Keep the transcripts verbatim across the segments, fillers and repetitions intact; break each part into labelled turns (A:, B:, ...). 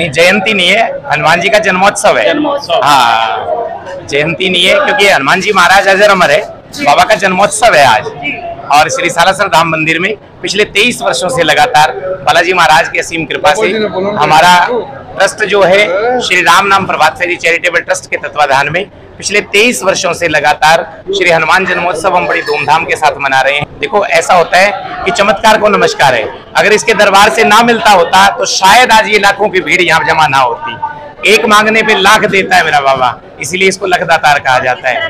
A: नहीं, जयंती नहीं है, हनुमान जी का जन्मोत्सव है। हाँ, जयंती नहीं है क्योंकि हनुमान जी महाराज अजर अमर है, बाबा का जन्मोत्सव है आज। और श्री सालासर धाम मंदिर में पिछले तेईस वर्षों से लगातार बालाजी महाराज की असीम कृपा से हमारा ट्रस्ट जो है श्री राम नाम प्रभात फेरी चैरिटेबल ट्रस्ट के तत्वाधान में पिछले तेईस वर्षों से लगातार श्री हनुमान जन्मोत्सव हम बड़ी धूमधाम के साथ मना रहे हैं। देखो, ऐसा होता है कि चमत्कार को नमस्कार है। अगर इसके दरबार से ना मिलता होता तो शायद आज ये लाखों की भीड़ यहाँ जमा ना होती। एक मांगने पे लाख देता है मेरा बाबा, इसीलिए इसको लखदातार कहा जाता है।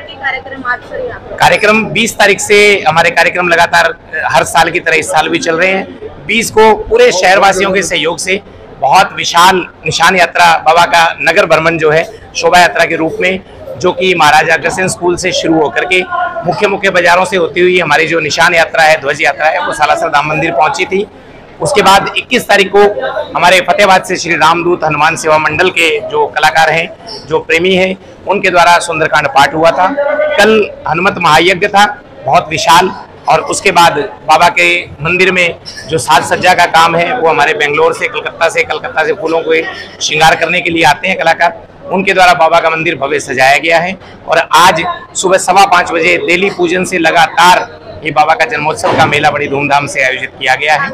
A: कार्यक्रम बीस तारीख से हमारे कार्यक्रम लगातार हर साल की तरह इस साल भी चल रहे हैं। बीस को पूरे शहरवासियों के सहयोग से बहुत विशाल निशान यात्रा बाबा का नगर भ्रमण जो है शोभा यात्रा के रूप में, जो कि महाराजा अग्रसेन स्कूल से शुरू होकर के मुख्य मुख्य बाजारों से होती हुई हमारी जो निशान यात्रा है, ध्वज यात्रा है, वो सालासर धाम मंदिर पहुंची थी। उसके बाद इक्कीस तारीख को हमारे फतेहाबाद से श्री रामदूत हनुमान सेवा मंडल के जो कलाकार हैं, जो प्रेमी हैं, उनके द्वारा सुंदरकांड पाठ हुआ था। कल हनुमत महायज्ञ था, बहुत विशाल। और उसके बाद बाबा के मंदिर में जो साज सज्जा का काम है वो हमारे बेंगलोर से, कलकत्ता से कलकत्ता से फूलों को श्रृंगार करने के लिए आते हैं कलाकार, उनके द्वारा बाबा का मंदिर भव्य सजाया गया है। और आज सुबह सवा पाँच बजे देली पूजन से लगातार ये बाबा का जन्मोत्सव का मेला बड़ी धूमधाम से आयोजित किया गया है।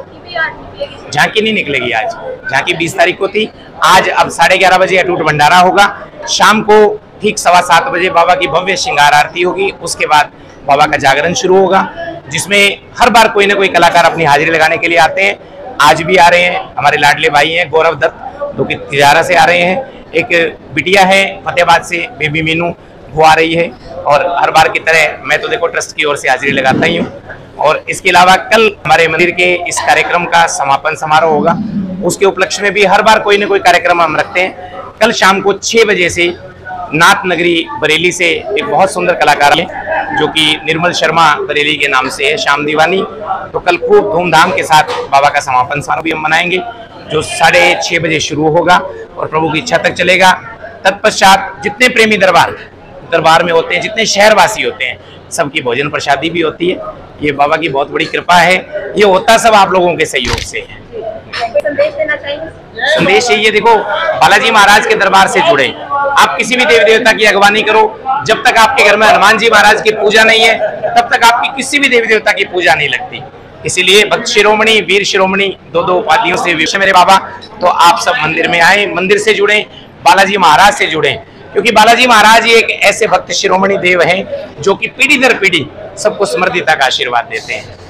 A: झांकी नहीं निकलेगी आज, झांकी बीस तारीख को थी। आज अब साढ़े ग्यारह बजे अटूट भंडारा होगा। शाम को ठीक सवा सात बजे बाबा की भव्य श्रृंगार आरती होगी। उसके बाद बाबा का जागरण शुरू होगा, जिसमें हर बार कोई ना कोई कलाकार अपनी हाजिरी लगाने के लिए आते हैं। आज भी आ रहे हैं हमारे लाडले भाई हैं गौरव दत्त, जो कि तिजारा से आ रहे हैं। एक बिटिया है फतेहाबाद से, बेबी मीनू, वो आ रही है। और हर बार की तरह मैं तो देखो ट्रस्ट की ओर से हाजिरी लगाता ही हूँ। और इसके अलावा कल हमारे मंदिर के इस कार्यक्रम का समापन समारोह होगा, उसके उपलक्ष्य में भी हर बार कोई ना कोई कार्यक्रम हम रखते हैं। कल शाम को छः बजे से नाथ नगरी बरेली से एक बहुत सुंदर कलाकार है, जो कि निर्मल शर्मा बरेली के नाम से है, श्याम दीवानी। तो कल खूब धूमधाम के साथ बाबा का समापन समारोह भी हम मनाएंगे, जो साढ़े छः बजे शुरू होगा और प्रभु की इच्छा तक चलेगा। तत्पश्चात जितने प्रेमी दरबार दरबार में होते हैं, जितने शहरवासी होते हैं, सबकी भोजन प्रसादी भी होती है। ये बाबा की बहुत बड़ी कृपा है। ये होता सब आप लोगों के सहयोग से है।
B: संदेश देना चाहिए?
A: संदेश ये देखो, बालाजी महाराज के दरबार से जुड़े। आप किसी भी देवी देवता की अगवानी करो, जब तक आपके घर में हनुमान जी महाराज की पूजा नहीं है, तब तक आपकी किसी भी देवी देवता की पूजा नहीं लगती। इसीलिए भक्त शिरोमणि, वीर शिरोमणि, दो दो उपाधियों से विषय मेरे बाबा। तो आप सब मंदिर में आए, मंदिर से जुड़े, बालाजी महाराज से जुड़े, क्योंकि बालाजी महाराज ही एक ऐसे भक्त शिरोमणि देव हैं जो कि पीढ़ी दर पीढ़ी सबको समृद्धिता का आशीर्वाद देते हैं।